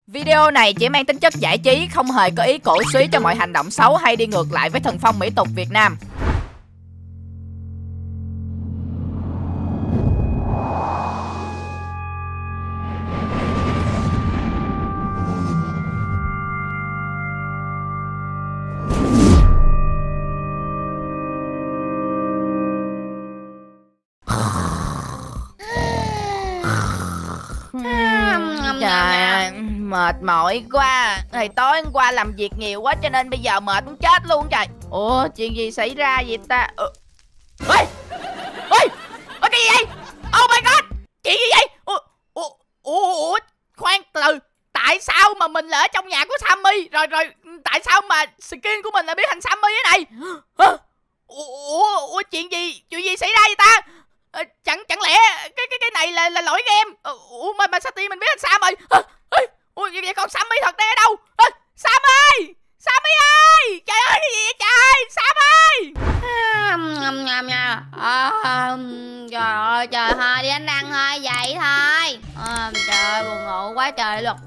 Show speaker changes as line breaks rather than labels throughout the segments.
Video này chỉ mang tính chất giải trí, không hề có ý cổ suý cho mọi hành động xấu hay đi ngược lại với thần phong mỹ tục Việt Nam. Trời ơi, mệt mỏi quá. Ngày tối hôm qua làm việc nhiều quá cho nên bây giờ mệt muốn chết luôn trời. Ủa, chuyện gì xảy ra vậy ta? Ôi, cái gì vậy? Oh my god, chuyện gì vậy? Ủa, khoan từ. Tại sao mà mình là ở trong nhà của Sammy rồi tại sao mà skin của mình lại biến thành Sammy thế này? Ủa, chuyện gì xảy ra vậy ta? Chẳng lẽ cái này là lỗi game? Ủa mà sao tim mình biết thành Sam rồi? Ủa vậy còn Sammy thật đây ở đâu? Sammy ơi, trời ơi cái gì vậy trời? Sam ơi!
Trời ơi trời ơi, đi đánh răng thôi vậy thôi. Trời ơi buồn ngủ quá trời luật.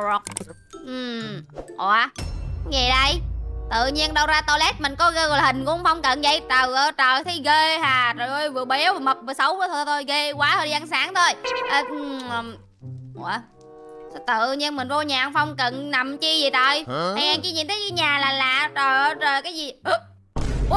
Ủa gì đây? Tự nhiên đâu ra toilet mình có gương hình cũng không cần vậy. Trời ơi trời thấy ghê hà. Trời ơi vừa béo vừa mập vừa xấu quá thôi ghê quá thôi, đi ăn sáng thôi. Ủa sao tự nhiên mình vô nhà ăn Phong Cận nằm chi vậy trời? Hay ăn chi nhìn thấy nhà là lạ. Trời ơi trời cái gì? Ủa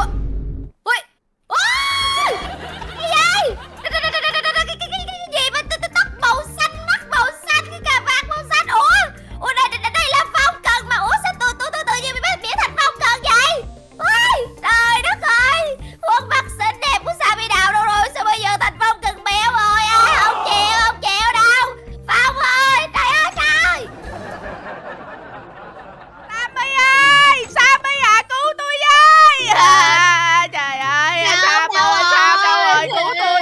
cái gì? Cái gì mà tóc màu xanh, mắt màu xanh, cái cà vạt màu xanh? Ủa đây là Phong Cận mà. Ủa sao tự nhiên bị biến thành Phong Cận vậy? Ôi trời đất ơi, khuôn mặt xinh đẹp của Sammy Đào đâu rồi? Sao bây giờ thành Phong Cận béo rồi? Không chịu đâu Phong ơi, trời ơi trời.
Sammy à, cứu tôi với. Trời ơi, Sam đâu rồi, cứu tôi.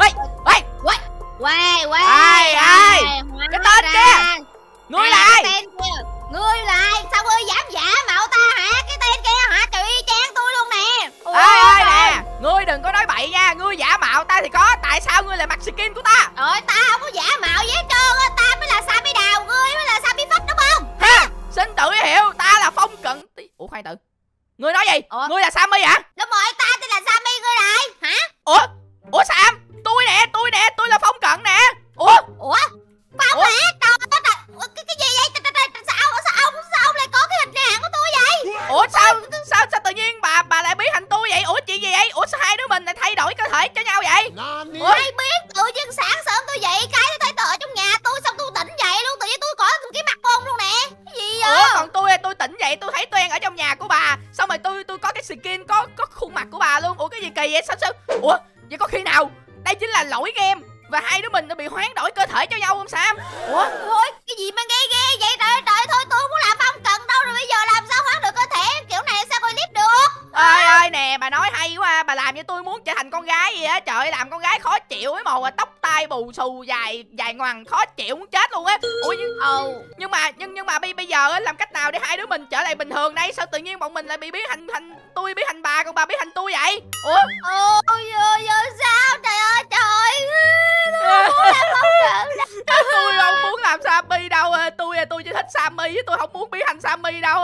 Ai cái tên kia, ngươi là ai?
Ngươi là ai? Sao ngươi dám giả mạo ta hả? Cái tên kia hả? Trời y chang tôi luôn nè.
Ê nè, ngươi đừng có nói bậy nha. Ngươi giả mạo ta thì có, tại sao ngươi lại mặc skin của ta?
Trời ta không có giả mạo gì hết trơn á. Ta mới là Sammy Đào, ngươi mới là Sammy Phất đúng không?
Ha, xin tự hiểu, ta là Phong Cận. Ủa khoan tự, ngươi nói gì? Ngươi là Sammy hả?
Đúng rồi, ta tên là Sammy, ngươi là ai hả?
Ủa Sam, tôi nè, tôi là Phong Cận nè. Ủa
Phong hả? Trời ơi, cái gì vậy? Sao ông lại có cái hình dạng của tôi vậy?
Ủa sao tự nhiên bà lại biến thành tôi vậy? Ủa chuyện gì vậy? Ủa sao hai đứa mình lại thay đổi cơ thể cho nhau vậy?
Ai biết, tự nhiên sáng sớm tôi dậy cái tôi thấy tôi ở trong nhà tôi, xong tôi tỉnh dậy luôn, tự nhiên tôi có cái mặt bông luôn nè. Cái gì vậy?
Ủa còn tôi tỉnh dậy tôi thấy Tuen ở trong nhà của bà, xong rồi tôi có cái skin có khuôn mặt của bà luôn. Ủa cái gì kỳ vậy? Sao? Ủa vậy có khi nào đây chính là lỗi game và hai đứa mình đã bị hoán đổi cơ thể cho nhau không Sam?
Ủa thôi cái gì mà ghê vậy? Trời thôi tôi không muốn làm Phong Cận đâu, rồi bây giờ làm sao hoán được cơ thể kiểu này, sao coi clip được?
Ơi nè, bà nói hay quá. Bà làm như tôi muốn trở thành con gái vậy á. Trời ơi, làm con gái khó chịu ấy, màu tóc tai bù xù dài ngoằng khó chịu muốn chết luôn á. Ủa nhưng mà bây giờ á, làm cách nào để hai đứa mình trở lại bình thường đây? Sao tự nhiên bọn mình lại bị biến thành tôi biến thành bà, còn bà biến thành tôi vậy? Ủa
sao? Trời ơi trời, tôi không muốn làm Phong Cận.
tôi không muốn làm Sammy đâu. Tôi chỉ thích Sammy chứ tôi không muốn biến thành Sammy đâu.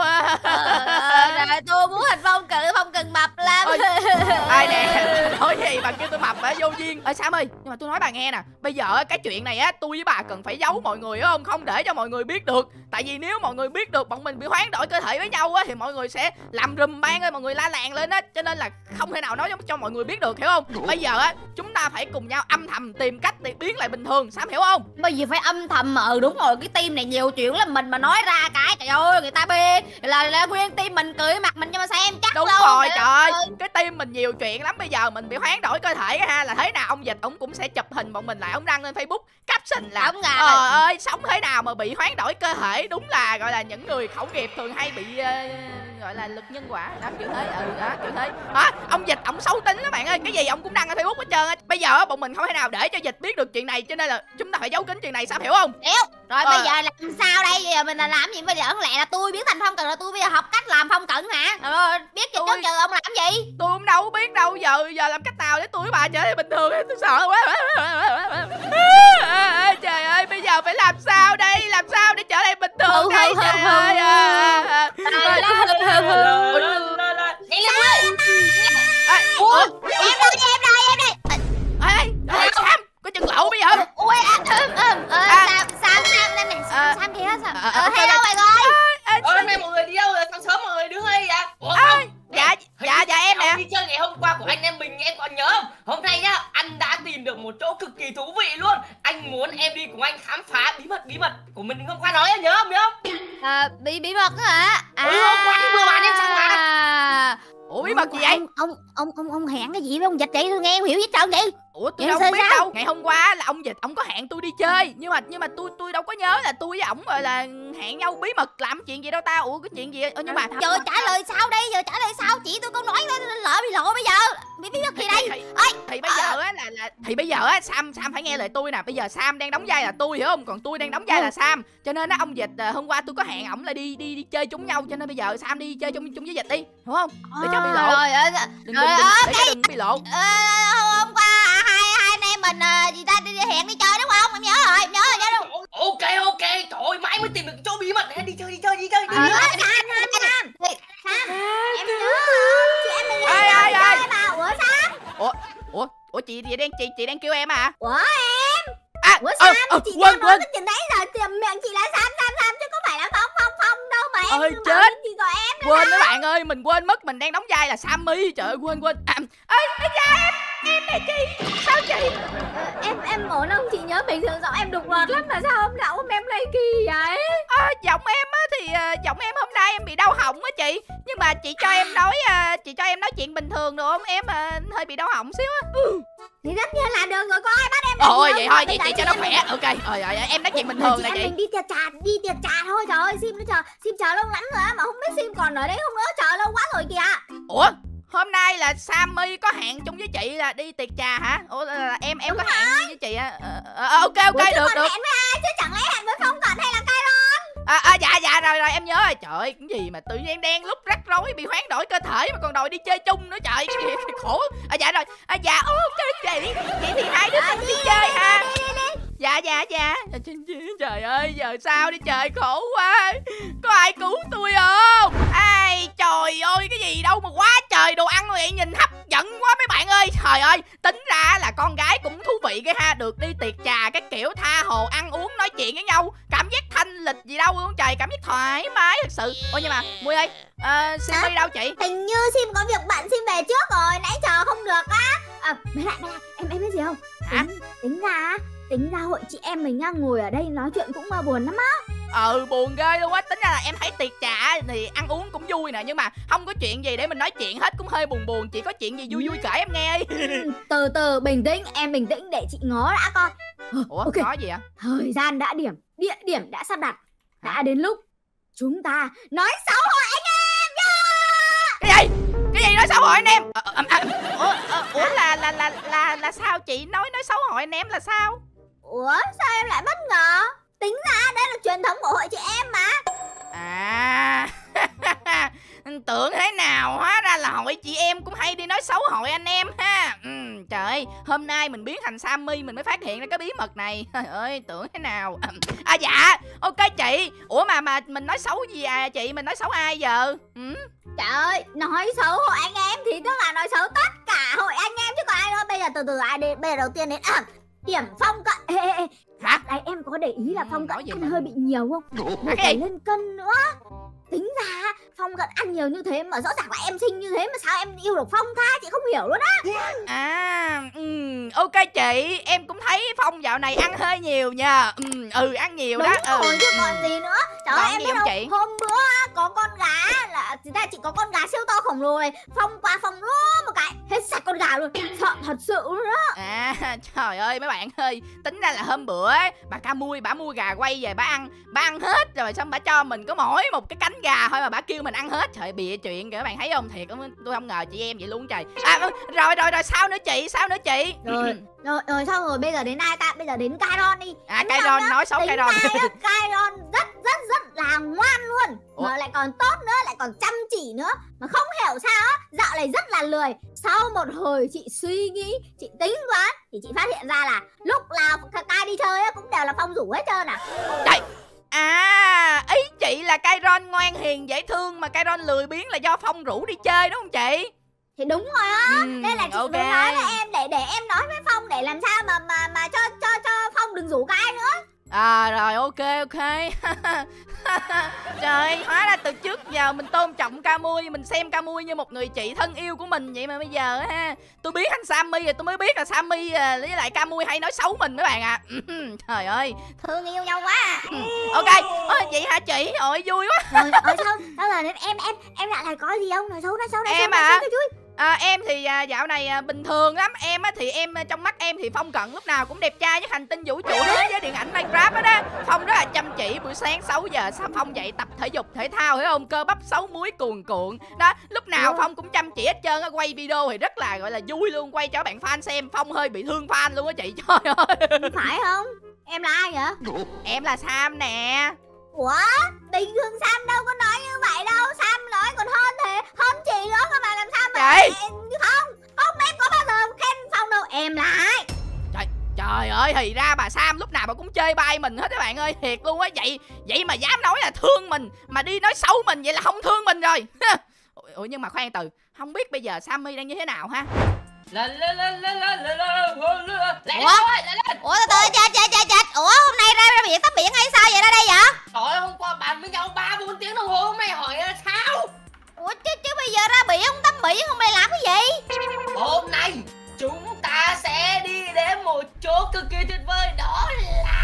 Rồi tôi muốn thành Phong Cận mập lắm.
Ai nè, nói gì bà kêu tôi mập hả? Vô duyên. Sam ơi, nhưng mà tôi nói bà nghe nè, bây giờ cái chuyện này á, tôi với bà cần phải giấu mọi người á, không để cho mọi người biết được. Tại vì nếu mọi người biết được bọn mình bị hoán đổi cơ thể với nhau á thì mọi người sẽ làm rùm bang ơi, mọi người la làng lên á, cho nên là không thể nào nói cho mọi người biết được, hiểu không? Bây giờ á, chúng ta phải cùng nhau âm thầm tìm cách để biến lại bình thường, Sam hiểu không?
Bây giờ phải âm thầm mà. Đúng rồi, cái team này nhiều chuyện lắm, mình mà nói ra cái trời ơi người ta biết là nguyên team mình cười mặt mình cho mà xem chắc.
Đúng
luôn.
rồi, trời ơi, cái team mình nhiều chuyện lắm. Bây giờ mình bị hoán đổi cơ thể ha, là thế nào ông Dịch ông cũng sẽ chụp hình bọn mình lại, ông đăng lên Facebook caption là ơi sống thế nào mà bị hoán đổi cơ thể. Đúng là gọi là những người khẩu nghiệp thường hay bị gọi là lực nhân quả đó, kiểu thế. Kiểu thế. Ông Dịch ông xấu tính lắm bạn ơi, cái gì ông cũng đăng lên Facebook hết trơn á. Bây giờ bọn mình không thể nào để cho Dịch biết được chuyện này, cho nên là chúng ta phải giấu kín chuyện này, sao hiểu không?
Hiểu. Rồi bây giờ làm sao đây? Bây giờ mình là làm gì? Bây giờ lẽ là tôi biến thành Phong Cận, là tôi bây giờ học cách làm Phong Cận hả? Rồi biết gì trước giờ ông làm gì?
Tôi cũng đâu có biết đâu. Giờ làm cách nào để tôi với bà trở lại bình thường? Tôi sợ quá. Trời ơi, bây giờ phải làm sao đây? Làm sao để trở lại bình thường đây?
ra sao? Hello mọi người.
Hôm nay mọi người đi đâu rồi? Sáng sớm mọi người đứng đây vậy? Ủa
Dạ em nè.
Đi chơi ngày hôm qua của anh em mình em còn nhớ không? Hôm nay nhá, anh đã tìm được một chỗ cực kỳ thú vị luôn. Anh muốn em đi cùng anh khám phá bí mật của mình hôm qua nói em nhớ không?
Bí mật hả?
Hôm qua anh vừa bàn em sang mà.
Ủa bí mật gì vậy?
Ông hẹn cái gì với ông Dịch vậy? Tôi nghe không hiểu gì trơn vậy.
Ủa tôi đâu biết đâu. Ngày hôm qua là ông Dịch ông có hẹn tôi đi chơi, nhưng mà tôi đâu có nhớ là tôi với ổng gọi là hẹn nhau bí mật làm chuyện gì đâu ta. Ủa cái chuyện gì? Nhưng mà
giờ trả lời sao đây? Chị tôi câu nói lỡ bị lộ bây giờ. Bí mật gì đây?
Thì bây giờ á Sam phải nghe lời tôi nè. Bây giờ Sam đang đóng vai là tôi hiểu không? Còn tôi đang đóng vai là Sam. Cho nên á ông Dịch hôm qua tôi có hẹn ổng là đi chơi chung nhau, cho nên bây giờ Sam đi chơi chung với Dịch đi, hiểu không? Để cho bị lộ. Đừng bị lộ.
Hôm qua hai anh em mình đi hẹn đi chơi đúng không? Em nhớ rồi.
Ok. Trời ơi, mãi mới tìm được chỗ bí mật này. Đi chơi.
Sam, em nhớ chị em mình đi chơi mà. Ủa Sam?
Ủa chị đang kêu em à?
Ủa em? Ủa Sam, chị quên nói cái chuyện đấy rồi. Miệng chị là Sam chứ có phải là Phong đâu mà em.
Ơi chết.
Chị gọi em
quên mấy bạn ơi, mình quên mất mình đang đóng vai là Sammy. Trời ơi quên. Ê da em nè chị. Sao chị?
Em ổn không? Chị nhớ bình thường giọng em đục ngọt lắm mà sao hôm nào em lại kỳ vậy?
Giọng em á thì giọng em hôm nay em bị đau họng á chị. Nhưng mà chị cho em nói chuyện bình thường được không? Em hơi bị đau họng xíu á.
Thì tất nhiên là được rồi, có ai bắt em.
Ôi vậy thôi, chị cho nó khỏe. Ok. Em nói chuyện bình thường là chị.
Mình đi tiệc trà thôi. Trời ơi, Sim chờ lâu lắm rồi mà không biết Sim còn ở đây không nữa, chờ lâu quá rồi kìa.
Ủa? Hôm nay là Sammy có hẹn chung với chị là đi tiệc trà hả? Ủa là em có hẹn với chị á. Ok được.
Hẹn với ai chứ chẳng lẽ hẹn với Phong Cận hay là Kyron?
Dạ rồi em nhớ rồi. Trời ơi, cái gì mà tự nhiên đang lúc rắc rối bị hoán đổi cơ thể mà còn đòi đi chơi chung nữa trời. Khổ. Dạ rồi. Dạ ok chị thì hai đứa cùng đi chơi ha. Dạ. Trời ơi, giờ sao đi trời, khổ quá. Có ai cứu tôi không? Ai trời ơi, cái gì đâu mà quá trời đồ ăn vậy, nhìn hấp dẫn quá mấy bạn ơi. Trời ơi, tính ra là con gái cũng thú vị cái ha, được đi tiệc trà cái kiểu tha hồ ăn uống nói chuyện với nhau, cảm giác thanh lịch gì đâu luôn trời, cảm giác thoải mái thật sự. Ôi nhưng mà Mui ơi, Sim đi đâu chị?
Hình như Sim có việc bận, Sim về trước rồi, nãy chờ không được á. Mấy lại em biết gì không?
Hả?
Tính ra hội chị em mình ngồi ở đây nói chuyện cũng buồn lắm á.
Buồn ghê luôn á. Tính ra là em thấy tiệc trà thì ăn uống cũng vui nè, nhưng mà không có chuyện gì để mình nói chuyện hết, cũng hơi buồn. Chị có chuyện gì vui kể em nghe đi.
Từ bình tĩnh, em bình tĩnh để chị ngó đã coi.
Ủa okay. Có gì ạ?
Thời gian đã điểm, địa điểm đã sắp đặt. Đã đến lúc chúng ta nói xấu hội anh em nha.
Cái gì nói xấu hội anh em? Ủa là sao chị nói xấu hội anh em là sao?
Ủa sao em lại bất ngờ? Tính ra đây là truyền thống của hội chị em mà.
Tưởng thế nào, hóa ra là hội chị em cũng hay đi nói xấu hội anh em ha. Trời ơi, hôm nay mình biến thành Sammy mình mới phát hiện ra cái bí mật này. Trời ơi, tưởng thế nào. Dạ, ok chị. Ủa mà mình nói xấu gì chị? Mình nói xấu ai giờ?
Trời ơi, nói xấu hội anh em thì tức là nói xấu tất cả hội anh em chứ còn ai nữa. Bây giờ từ ai đi? Bây giờ đầu tiên đến điểm Phong Cận.
Hả?
Đấy, em có để ý là Phong Cận ăn hơi bị nhiều không? Phải lên cân nữa. Tính ra Phong Cận ăn nhiều như thế mà rõ ràng là em xinh như thế mà sao em yêu được Phong ta, chị không hiểu luôn á.
Ok chị, em cũng thấy Phong dạo này ăn hơi nhiều nha. Ăn nhiều
đúng
đó.
Đúng rồi chứ còn gì nữa. Trời ơi, em biết không,
chị?
hôm bữa có con gà là chị có con gà siêu to khổng lồ này, Phong qua Phong lúa một cái hết sạch con gà luôn, sợ thật sự luôn đó.
Trời ơi mấy bạn ơi, tính ra là hôm bữa bà Ca Mui bả mua gà quay về bà ăn hết rồi, xong bả cho mình có mỗi một cái cánh gà thôi mà bả kêu mình ăn hết. Trời, bịa chuyện kìa các bạn thấy không? Thiệt tôi không ngờ chị em vậy luôn trời. Rồi sao nữa chị?
Rồi xong rồi, bây giờ đến ai ta? Bây giờ đến Kyron đi.
Kyron, nói xấu Kyron.
Kyron rất là ngoan luôn. Mà lại còn tốt nữa, lại còn chăm chỉ nữa. Mà không hiểu sao á, dạo này rất là lười. Sau một hồi chị suy nghĩ, chị tính quá thì chị phát hiện ra là lúc nào Kai đi chơi á cũng đều là Phong rủ hết trơn à.
Trời. Ý chị là Kyron ngoan hiền dễ thương mà Kyron lười biếng là do Phong rủ đi chơi đúng không chị?
Thì đúng rồi á. Nên là chị mới nói với em để em nói với Phong để làm sao mà cho Phong đừng rủ Kai nữa.
Rồi ok. Trời, hóa ra từ trước giờ mình tôn trọng Camui, mình xem Camui như một người chị thân yêu của mình vậy mà bây giờ ha, tôi biết anh Sammy rồi tôi mới biết là Sammy với lại Camui hay nói xấu mình mấy bạn ạ. Trời ơi,
thương yêu nhau quá.
Ok, vậy hả chị? Ôi vui quá.
Rồi sao là em lại có gì không? Nói xấu
em em thì dạo này bình thường lắm. Em thì em trong mắt em thì Phong Cận lúc nào cũng đẹp trai với hành tinh vũ trụ thế giới điện ảnh Minecraft đó. Phong rất là chăm chỉ, buổi sáng 6 giờ Phong dậy tập thể dục thể thao, hiểu không? Cơ bắp 6 múi cuồn cuộn đó. Lúc nào Phong cũng chăm chỉ hết trơn á. Quay video thì rất là gọi là vui luôn, quay cho bạn fan xem. Phong hơi bị thương fan luôn á chị. Trời ơi,
phải không? Em là ai vậy?
Em là Sam nè.
Ủa? Bình thường Sam đâu có nói như vậy đâu. Sam nói còn hơn chị nữa cơ mà, làm sao mà
chị?
Không em có bao giờ khen Phong đâu. Em là ai?
Trời ơi, thì ra bà Sam lúc nào bà cũng chơi bai mình hết các bạn ơi, thiệt luôn á. Vậy mà dám nói là thương mình mà đi nói xấu mình, vậy là không thương mình rồi. Ủa nhưng mà khoan từ, không biết bây giờ Sammy đang như thế nào ha?
Ủa chết. Ủa hôm nay ra biển tắm biển hay sao vậy ra đây vậy?
Trời ơi, hôm qua bàn với nhau 3-4 tiếng đồng hồ, hôm nay hỏi là sao?
Ủa chứ bây giờ ra biển không tắm biển không mày làm cái gì?
Hôm nay chúng ta sẽ đi đến một chỗ cực kỳ tuyệt vời, đó là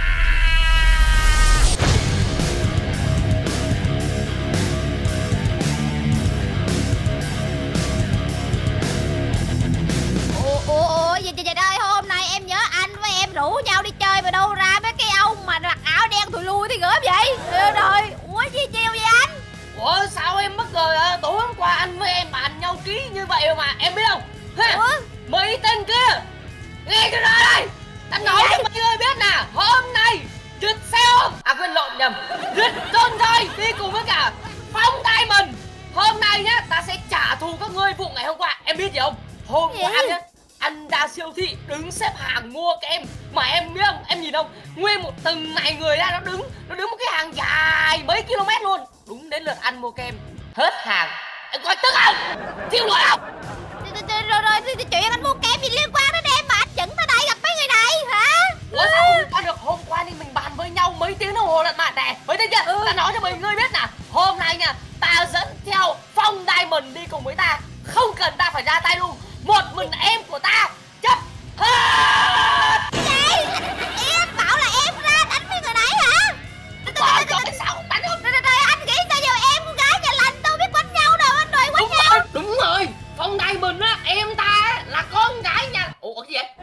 Ủa trời ơi, hôm nay em nhớ anh với em rủ nhau đi chơi mà đâu ra mấy cái ông mà mặc áo đen thùi lui thì gớm vậy? Rồi, ủa gì chiều vậy anh?
Ủa sao em bất ngờ à? Tối hôm qua anh với em bàn nhau ký như vậy mà em biết không? Ha? Mấy tên kia nghe cái đó đây, anh nói cho mọi người biết nè, hôm nay Rít xe ôm, quên lộn nhầm, Rít Tôn Thôi đi cùng với cả Phong Diamond. Hôm nay nhá, ta sẽ trả thù các ngươi vụ ngày hôm qua. Em biết gì không? Hôm qua nhá, anh ra siêu thị đứng xếp hàng mua kem mà em biết không, em nhìn không, nguyên một từng này người ra nó đứng một cái hàng dài mấy km luôn. Đúng đến lượt ăn mua kem, hết hàng. Em coi tức không? Chịu nổi không?
Rồi chuyện anh mua kem gì liên quan đến em mà anh dẫn tới đây gặp mấy người này hả?
Ủa sao không qua được? Hôm qua thì mình bàn với nhau mấy tiếng đồng hồ lận mà nè, mấy tiếng chưa? Ta nói cho mọi người biết nè, hôm nay nha, ta dẫn theo Phong Diamond đi cùng với ta, không cần ta phải ra tay luôn, một mình em của ta chấp hết.
Gì? Em bảo là em ra đánh với người này hả?
Bỏ cho cái sao đánh không?
Rồi anh nghĩ sao giờ em con gái nhà lành đâu biết quánh nhau đâu, anh đòi quánh nhau.
Đúng rồi, Phong Diamond á, em ta là con gái nhà. Ủa cái gì vậy?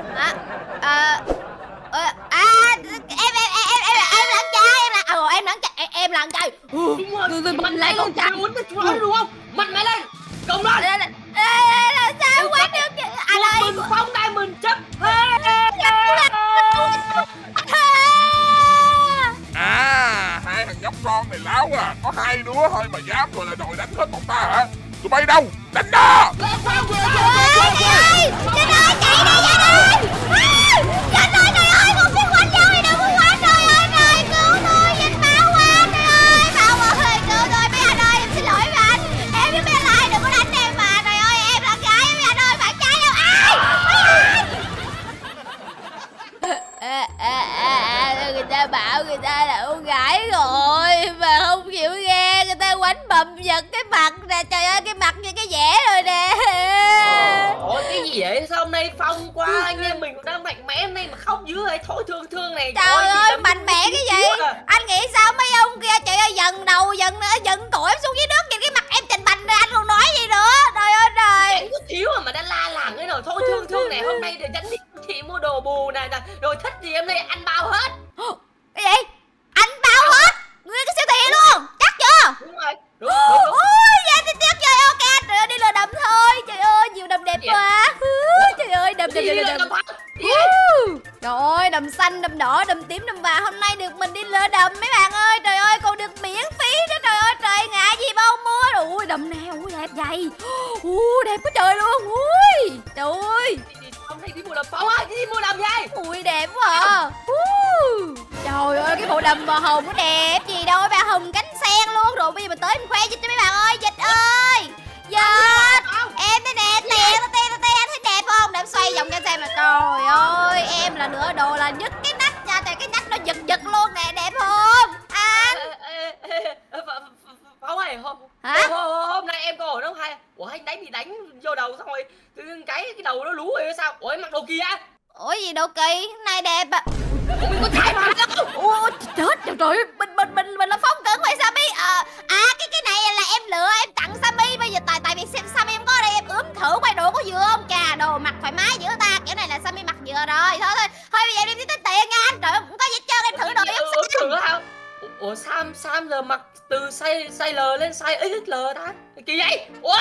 Em là con trai.
Đúng rồi, mình lại con trai muốn chúng nó đúng không? Mạnh mẽ lên, cộng lên.
Là sao quánh được anh ơi?
Mình Phong Diamond chấp.
Hai thằng nhóc con này láo à, có hai đứa thôi mà dám gọi là đòi đánh hết bọn ta hả? Tụi bay đâu? Đánh đó!
Trời ơi, chạy đi trời ơi, một cái quánh nhau thì đâu có quánh. Trời ơi, trời cứu tôi, dịch báo quá. Trời ơi, Bảo ơi, cứu tôi mấy anh ơi, em xin lỗi mấy anh. Em biết mấy anh lại đừng có đánh em mà. Trời ơi, em là gái mấy anh ơi, bạn trai đâu. Người ta bảo người ta là con gái rồi mà không chịu nghe, người ta quánh bầm giật cái mặt nè. Trời ơi, cái mặt như cái vẽ rồi nè.
Ủa cái gì vậy? Sao hôm nay Phong qua anh em mình cũng đang mạnh mẽ, hôm nay mà khóc dữ vậy? Thôi thương này.
Trời ơi, mạnh mẽ cái gì? Anh nghĩ sao mấy ông kia, trời ơi, dần đầu dần cổ em xuống dưới nước, nhìn cái mặt em trình bành ra anh còn nói gì nữa. Trời ơi trời.
Em có thiếu mà đã la làng ấy rồi. Thôi thương này, hôm nay để dẫn đi chị mua đồ bù này, rồi thích gì hôm nay anh bao hết.
Cái gì? Anh bao hết? Nguyên cái siêu thị luôn, chắc chưa?
Đúng rồi, đúng.
Ôi, dạ thì tiếc trời, ok anh, trời ơi, đi lừa đầm thôi. Trời ơi, nhiều đầm đẹp quá. Trời ơi, đầm. Trời ơi, đầm xanh, đầm đỏ, đầm tím, đầm vàng. Hôm nay được mình đi lừa đầm mấy bạn ơi. Trời ơi, còn được miễn phí nữa. Trời ơi, trời, ngại gì mà không mua. Ui, đầm nào, ui, đẹp vậy. Đẹp quá trời luôn. Ui, trời ơi.
Hôm nay đi mua đầm Phong ơi, đi mua đầm vậy.
Ui, đẹp quá à. Trời ơi, cái bộ đầm màu hồng nó đẹp gì đâu, ba hồng cánh sen luôn. Rồi bây giờ mình tới mình khoe dịch cho mấy bạn ơi. Dịch ơi, dịch. Em thấy nè, tiền anh thấy đẹp không? Để em xoay vòng cho em xem là trời ơi, em là nửa đồ là nhất cái nách nha. Trời, cái nách nó nó giật giật luôn nè, đẹp không anh?
Phong ơi, hôm nay em có ổn không hay? Ủa anh bị đánh vô đầu xong rồi cái đầu nó lú rồi sao? Ủa em mặc đồ kia?
Ủa gì đâu Kỳ, này đẹp à.
Ủa mình có trai mà đâu.
Ủa chết trời ơi, mình là Phong cứng vậy Sammy. Cái này là em lựa em tặng Sammy, bây giờ tại vì xem Sammy em có ở đây em ướm thử quay đồ có vừa không? Chà, đồ mặc thoải mái giữa ta, kiểu này là Sammy mặc vừa rồi. Thôi bây giờ em đi tính tiền nha anh. Trời ơi, không có gì hết trơn, em thử đồ em
thử hả? Ủa Sam giờ mặc từ size L lên size XL ta? Kỳ vậy? Ủa?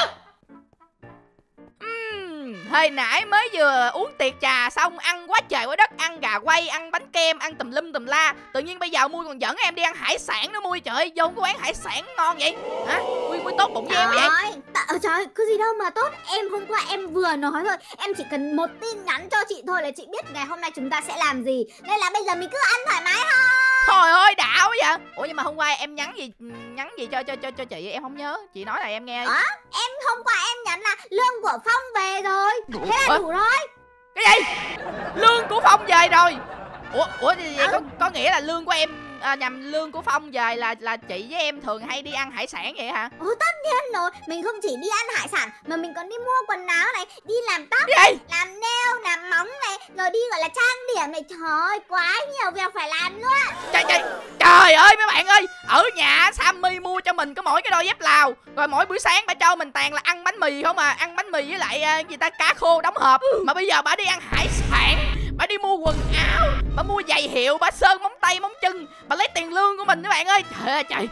Hồi nãy mới vừa uống tiệc trà xong, ăn quá trời quá đất, ăn gà quay, ăn bánh kem, ăn tùm lum tùm la. Tự nhiên bây giờ Mui còn dẫn em đi ăn hải sản nữa Mui. Trời ơi, vô cái quán hải sản ngon vậy hả? Mui tốt bụng với em vậy?
Trời ơi, có gì đâu mà tốt. Em hôm qua em vừa nói thôi, em chỉ cần một tin nhắn cho chị thôi là chị biết ngày hôm nay chúng ta sẽ làm gì. Nên là bây giờ mình cứ ăn thoải mái thôi.
Trời ơi, đạo quá vậy. Ủa nhưng mà hôm qua em nhắn gì cho chị em không nhớ. Chị nói là em nghe.
Em hôm qua em nhắn là lương của Phong về rồi. Thế là đủ rồi.
Cái gì? Lương của Phong về rồi? Ủa thì có nghĩa là lương của em nhằm lương của Phong về là chị với em thường hay đi ăn hải sản vậy hả?
Tất nhiên rồi, mình không chỉ đi ăn hải sản mà mình còn đi mua quần áo này, đi làm tóc này, làm nail, làm móng này, rồi đi gọi là trang điểm này. Trời ơi, quá nhiều việc phải làm luôn.
Trời ơi mấy bạn ơi, ở nhà Sammy mua cho mình có mỗi cái đôi dép Lào, rồi mỗi buổi sáng bà cho mình toàn là ăn bánh mì không à, ăn bánh mì với lại cá khô đóng hộp. Mà bây giờ bà đi ăn hải sản, bà đi mua quần áo, bà mua giày hiệu, bà sơn móng tay móng chân, bà lấy tiền lương của mình các bạn ơi. Trời ơi trời.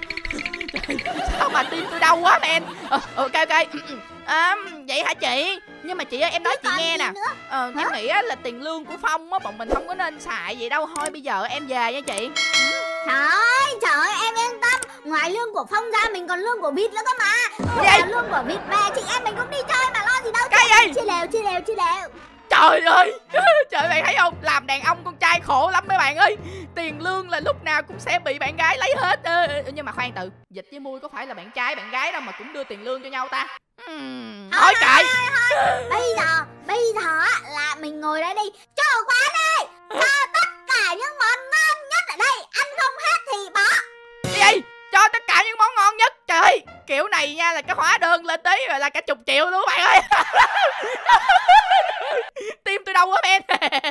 Sao mà tim tôi đau quá men. Ok vậy hả chị? Nhưng mà chị ơi em nói chị nghe nè. Em nghĩ là tiền lương của Phong á bọn mình không có nên xài vậy đâu. Thôi bây giờ em về nha chị.
Trời ơi em yên tâm, ngoài lương của Phong ra mình còn lương của Vịt nữa cơ mà. Lương của Vịt về chị em mình cũng đi chơi mà lo gì đâu.
Cái gì?
Chia đều.
Trời ơi. Trời bạn thấy không, làm đàn ông con trai khổ lắm mấy bạn ơi. Tiền lương là lúc nào cũng sẽ bị bạn gái lấy hết. Nhưng mà khoan từ, Dịch với Mui có phải là bạn trai bạn gái đâu mà cũng đưa tiền lương cho nhau ta? Thôi kệ.
Bây giờ là mình ngồi đây đi, cho quán đi, cho tất cả những món ngon nhất ở đây, ăn không hết thì bỏ.
Cái gì? Cho tất cả những món ngon nhất? Trời ơi, kiểu này nha là cái hóa đơn lên tí rồi là cả chục triệu luôn các bạn ơi. Tim tôi đau quá em.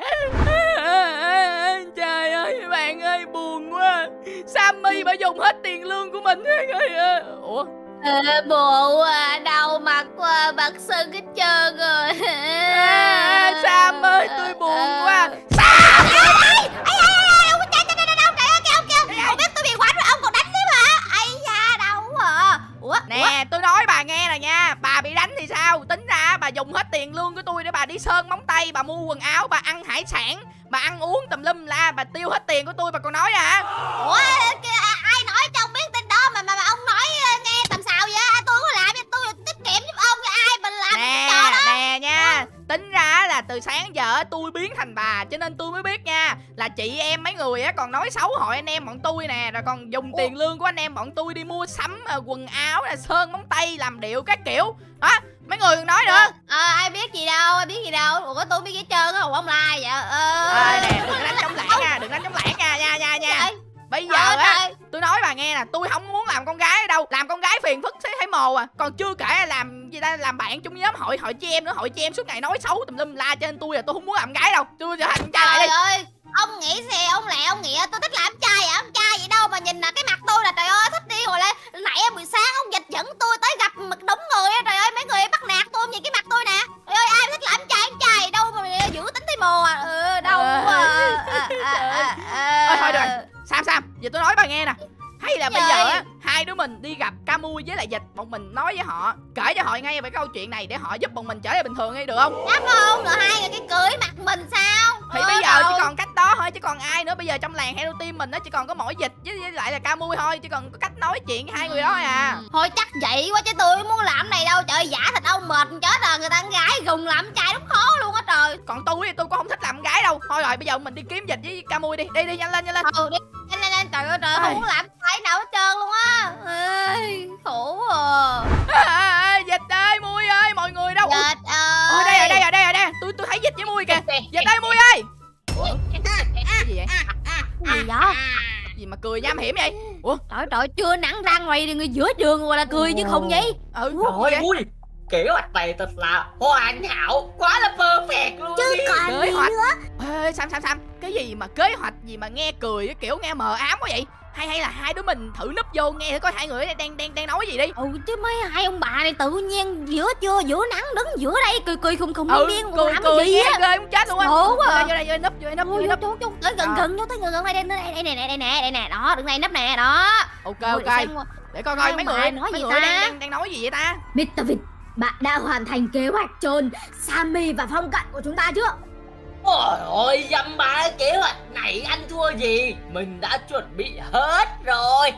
Trời ơi các bạn ơi, buồn quá. Sammy bà dùng hết tiền lương của mình. Ủa?
Bộ đau mặt qua mặt sưng hết trơn rồi.
Sam ơi tôi buồn quá. Sam ơi.
Không biết tôi bị quánh rồi ông còn đánh tiếp hả? Ây da đau à.
Nè tôi nói bà nghe nè nha, bà bị đánh thì sao? Tính ra bà dùng hết tiền lương của tôi để bà đi sơn móng tay, bà mua quần áo, bà ăn hải sản, bà ăn uống tùm lum la, bà tiêu hết tiền của tôi bà còn nói hả?
Ủa ai nói cho ông biết tin đó mà ông nói nghe tầm xào vậy? Tôi có làm cho tôi tiết kiệm giúp ông cho ai mình làm trò đó.
Nè nha, tính ra là từ sáng giờ tôi biến thành bà cho nên tôi mới biết nha, là chị em mấy người á còn nói xấu hội anh em bọn tôi nè, rồi còn dùng tiền lương của anh em bọn tôi đi mua sắm quần áo, sơn móng tay, làm điệu các kiểu đó. Mấy người còn nói nữa.
Ai biết gì đâu. Ủa tôi biết hết trơn á, ông la vậy.
Nè đừng đánh chống lãng nha. Bây giờ á tôi nói bà nghe nè, tôi không muốn làm con gái ở đâu, làm con gái phiền phức thấy mồ à. Còn chưa kể làm gì ta, làm bạn chung nhóm hội chị em nữa, hội chị em suốt ngày nói xấu tùm lum la trên tôi, là tôi không muốn làm gái đâu, tôi trở thành con trai lại đi.
Trời ơi, ông nghĩ gì, ông lẹ ông nghĩa tôi thích làm trai vậy? Ông trai vậy đâu mà nhìn là cái mặt tôi là trời ơi thích đi. Hồi nãy buổi sáng ông Dịch dẫn tôi tới gặp một đống người á, trời ơi mấy người bắt nạt tôi nhìn cái mặt tôi nè. Trời ơi ai thích làm trai vậy đâu mà giữ tính thấy mồ à. Đâu
thôi được rồi. Sam giờ tôi nói bà nghe nè, hay là bây giờ á hai đứa mình đi gặp Camui với lại Dịch, bọn mình nói với họ, kể cho họ nghe về câu chuyện này để họ giúp bọn mình trở lại bình thường đi được không?
Đáp không? Rồi hai người cái cưới mặt mình sao?
Thì bây giờ chỉ còn cách đó thôi chứ còn ai nữa. Bây giờ trong làng Hero Team mình nó chỉ còn có mỗi Dịch với lại là Camui thôi, chỉ còn có cách nói chuyện với hai người đó à.
Thôi chắc vậy quá chứ tôi muốn làm này đâu. Trời giả thịt ông mệt chết rồi, người ta con gái gùng làm trai đúng khó luôn á trời.
Còn tôi thì tôi cũng không thích làm gái đâu. Thôi rồi bây giờ mình đi kiếm Dịch với Camui đi. Đi nhanh lên.
Đi. Nhanh trời ơi không muốn làm trai nào hết trơn luôn á. Khổ à.
Dịch ơi, Mui ơi, mọi người đâu?
Dịch ơi.
Ở đây. Tôi thấy Dịch với Mui kìa. Dịch ơi Mui ơi. Ủa? Cái gì vậy?
vậy?
Gì mà cười nham hiểm vậy? Ủa?
Trời, chưa nắng ra ngoài người giữa đường rồi là cười chứ không vậy?
Trời ơi vui. Kế hoạch này thật là hoàn hảo, quá là perfect luôn
chứ
đi.
còn
Kế
gì
hoạch
nữa.
Ê, Sam, cái gì mà kế hoạch gì mà nghe cười, cái kiểu nghe mờ ám quá vậy? Hay là hai đứa mình thử núp vô nghe thử coi hai người đang nói gì đi.
Chứ mấy hai ông bà này tự nhiên giữa trưa giữa nắng đứng giữa đây cười khùng điên
cười
gì á.
ghê muốn chết luôn á.
Khổ quá.
Vô đây núp.
Tới gần đây nè, đó, đứng đây nấp nè, đó.
Ok. Để coi mấy người đang nói gì vậy ta?
Mr. Vịt, bạn đã hoàn thành kế hoạch chôn Sammy và Phong Cận của chúng ta chưa?
Ôi ôi, dăm ba kế hoạch này anh thua gì? Mình đã chuẩn bị hết rồi.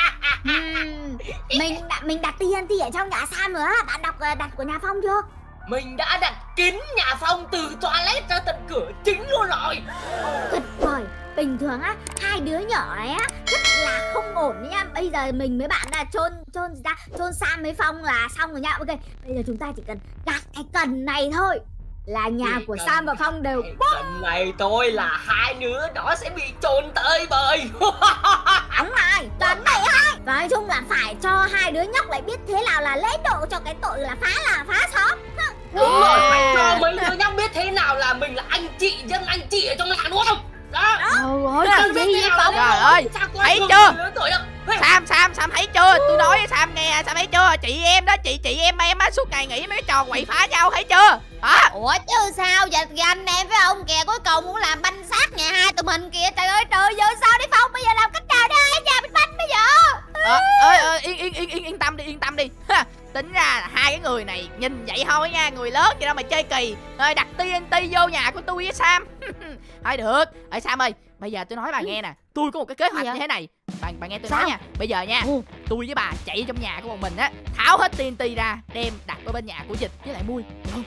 Mình đặt TNT ở trong nhà Sam nữa. Bạn đặt của nhà Phong chưa?
Mình đã đặt kín nhà Phong từ toilet ra tận cửa chính luôn rồi.
Tuyệt vời. Bình thường á, hai đứa nhỏ này á rất là không ổn nha. Bây giờ mình với bạn là chôn Sam với Phong là xong rồi nha. Ok, bây giờ chúng ta chỉ cần đặt cái cần này thôi là nhà của Sam và Phong đều
cần này thôi là hai đứa đó sẽ bị chôn tơi bời.
Đúng rồi, cần này thôi. Và nói chung là phải cho hai đứa nhóc lại biết thế nào là lễ độ cho cái tội là phá xóm.
Đúng rồi, phải cho mấy đứa nhóc biết thế nào là mình là anh chị ở trong làng đúng không? Đó.
Ôi, cái gì vậy Phong?
Trời ơi, thấy chưa? Sam thấy chưa? Tôi nói với Sam nghe, Sam thấy chưa? Chị em đó, chị em á suốt ngày nghĩ mấy cái trò quậy phá nhau, thấy chưa? Hả?
Ủa chứ sao vậy? Anh em với ông kìa, cuối cùng muốn làm banh xác nhà hai tụi mình kìa. Trời ơi trời, giờ sao đi Phong? Bây giờ làm cách nào để hai nhà bị banh bây giờ?
Yên tâm đi. Tính ra là hai cái người này nhìn vậy thôi nha, người lớn vậy đâu mà chơi kỳ. Rồi đặt TNT vô nhà của tôi với Sam. Thôi được. Ê Sam ơi, bây giờ tôi nói bà nghe nè, tôi có một cái kế hoạch như thế này. Bà nghe tôi nói nha. Bây giờ nha, tôi với bà chạy trong nhà của bọn mình á, tháo hết TNT ra, đem đặt ở bên nhà của Dịch với lại Mui, được không?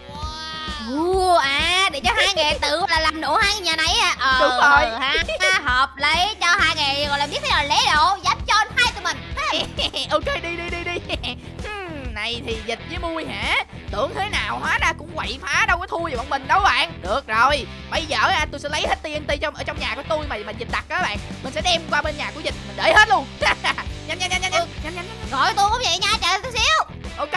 Để cho hai nghề tự là làm đổ hai nhà này à?
Đúng rồi.
Hợp lấy cho hai nghề gọi là biết thế nào lễ độ, dám cho hai tụi mình.
Ok đi. Này thì Dịch với Mui hả? Tưởng thế nào hóa ra cũng quậy phá, đâu có thua gì bọn mình đâu bạn. Được rồi, bây giờ tôi sẽ lấy hết TNT ở trong nhà của tôi mà Dịch đặt đó bạn. Mình sẽ đem qua bên nhà của Dịch, mình để hết luôn. Nhanh.
Gọi tôi cũng vậy nha, chờ tôi xíu.
Ok.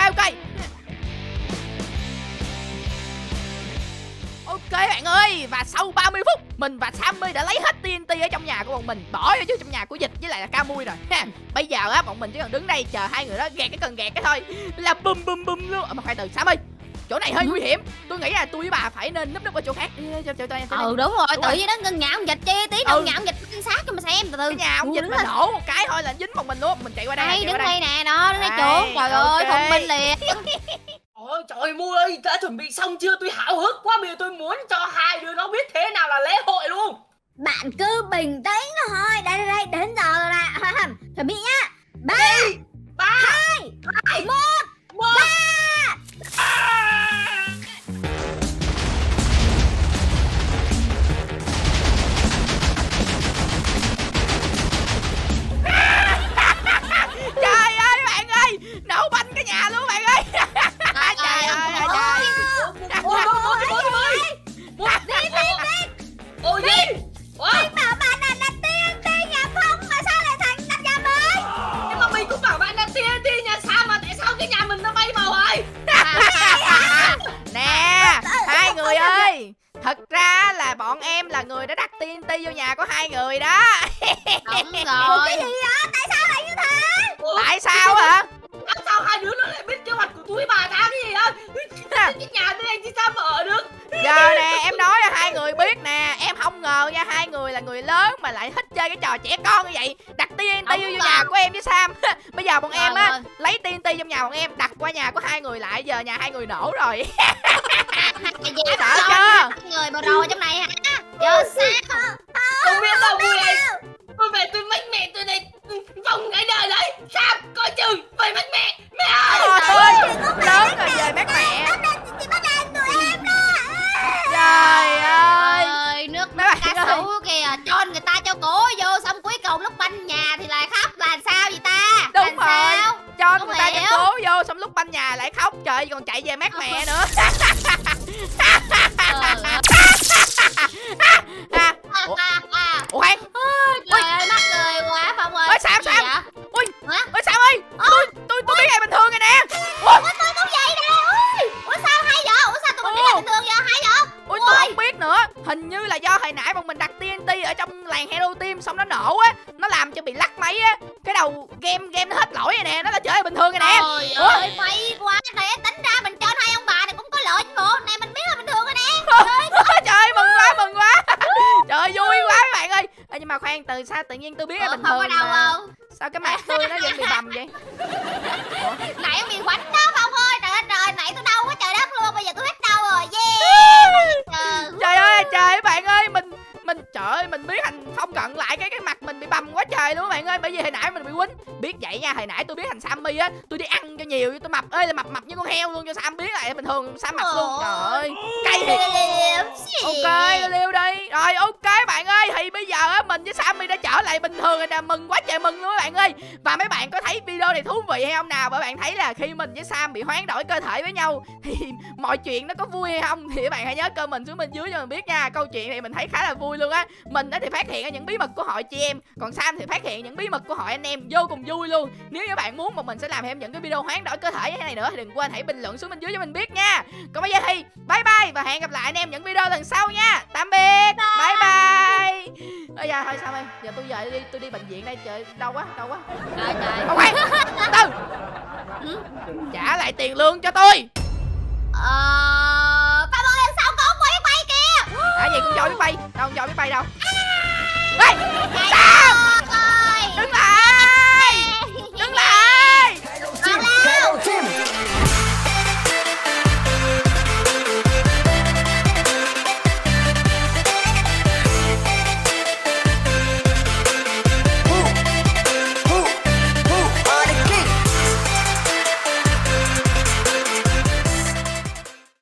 Ok bạn ơi, và sau 30 phút mình và Sammy đã lấy hết TNT ở trong nhà của bọn mình, bỏ vô trong nhà của Dịch với lại là Camui rồi ha. Bây giờ á bọn mình chỉ cần đứng đây chờ hai người đó gạt cái cần gạt cái thôi là bum luôn. Mà khoan từ Sammy, chỗ này hơi nguy hiểm. Tôi nghĩ là tôi với bà phải nên núp ở chỗ khác.
Đúng rồi, tự nhiên nó ngân nhà ông Dịch chi tí đâu nhà ông Dịch quan sát cho mà xem từ từ.
Cái nhà ông Dịch mà nổ một cái thôi là dính bọn mình luôn. Mình chạy qua đây.
Đứng đây nè, đó, đứng đây trốn. Trời ơi, thông minh liền.
Ôi trời Mui ơi, đã chuẩn bị xong chưa? Tôi háo hức quá, bây giờ tôi muốn cho hai đứa nó biết thế nào là lễ hội luôn.
Bạn cứ bình tĩnh thôi. Đây, đến giờ rồi nè. Chuẩn bị nhá. 3 2 1
Trời ơi bạn ơi, nổ banh cái nhà luôn bạn ơi. Trời ơi.
Ôi gì?
Bảo bạn là đặt TNT nhà Phong mà sao lại thành đặt nhà mình?
Nhưng mà mình cũng bảo bạn đặt TNT nhà Sam mà tại sao cái nhà mình nó bay vào rồi?
Nè, hai người ơi, thật ra là bọn em là người đã đặt TNT vô nhà của hai người đó.
Đúng rồi. Cái gì đó? Tại sao lại như thế?
Tại sao hả?
Sao hai đứa nó lại biết kế hoạch của tôi bà ta cái gì á? Cái nhà này anh chị sao mà ở được?
Giờ nè, em nói cho hai người biết nè, em không ngờ nha, hai người là người lớn mà lại thích chơi cái trò trẻ con như vậy. Đặt TNT vô nhà của em với Sam. Bây giờ bọn em á lấy TNT trong nhà bọn em đặt qua nhà của hai người lại, giờ nhà hai người nổ rồi. Sợ chưa?
Người bờ rồ trong này hả? Giờ sao?
Không biết đâu Mui ơi. Tôi về tôi mách mẹ tôi này Phong cái đời đấy. Sam coi chừng về mách mẹ. Mẹ ơi.
Ôi, lớn rồi về mát mẹ.
Chị bắt anh tụi em đó.
Trời ơi,
Nước cá sấu kìa, cho người ta cho cổ vô xong cuối cùng lúc banh nhà thì lại khóc là sao vậy ta?
đúng rồi, cho người ta cho
hiểu.
cố vô xong lúc banh nhà lại khóc, trời còn chạy về mát mẹ nữa. Ủa khoan, ui Sam. Ui Sam ơi, tôi biết ngày bình thường rồi nè.
Tôi cũng vậy nè. Ủa sao hay vậy? Ủa sao tụi mình biết ngày bình thường vậy? Hay vậy?
Ôi tôi không biết nữa. Hình như là do hồi nãy bọn mình đặt TNT ở trong làng Hero Team xong nó nổ á, nó làm cho bị lắc máy á. Cái đầu game nó hết lỗi rồi nè, nó là trở lại bình thường rồi nè.
Trời ơi may quá. Này tính ra mình cho hai ông bà này cũng có lỗi chứ bộ. Này mình biết là bình thường rồi nè.
Trời ơi mừng quá. Trời ơi vui quá các bạn ơi. Nhưng mà khoan, từ sao tự nhiên tôi biết là bình thường
không có đâu
mà.
không?
Sao cái mặt tôi nó vẫn bị bầm vậy?
Nãy bị quánh đó Phong ơi. Trời ơi trời, nãy tôi đau quá trời đất luôn. Bây giờ tôi hết đau rồi. Yeah.
Trời ơi trời bạn ơi, mình trời ơi mình biết thành Phong cận lại cái mặt mình bị bầm quá trời luôn các bạn ơi, bởi vì hồi nãy mình bị quýnh. Biết vậy nha, hồi nãy tôi biết thành Sammy á, tôi đi ăn cho nhiều, tôi mập ơi là mập như con heo luôn, cho Sam biết lại bình thường Sam mập luôn. Trời ơi cay thiệt. Ok liêu đi. Rồi ok bạn ơi, thì bây giờ á mình với Sammy đã trở lại bình thường rồi nè, mừng quá trời mừng luôn các bạn ơi. Và mấy bạn có thấy video này thú vị hay không nào? Bởi bạn thấy là khi mình với Sam bị hoán đổi cơ thể với nhau thì mọi chuyện nó có vui hay không thì các bạn hãy nhớ comment xuống bên dưới cho mình biết nha. Câu chuyện thì mình thấy khá là vui luôn á. Mình thì phát hiện ra những bí mật của hội chị em, còn Sam thì phát hiện những bí mật của hội anh em, vô cùng vui luôn. Nếu các bạn muốn mình sẽ làm thêm những cái video hoán đổi cơ thể như thế này nữa thì đừng quên hãy bình luận xuống bên dưới cho mình biết nha. Còn bây giờ thì bye bye và hẹn gặp lại anh em những video lần sau nha. Tạm biệt. Bye bye. Bây giờ thôi Sam ơi, giờ tôi đi bệnh viện đây, trời đau quá.
Trời.
Không khoan, từ trả lại tiền lương cho tôi.
Phong ơi sao con quay kìa.
Hả gì con trò biết bay? Đâu con trò biết bay đâu? Ê!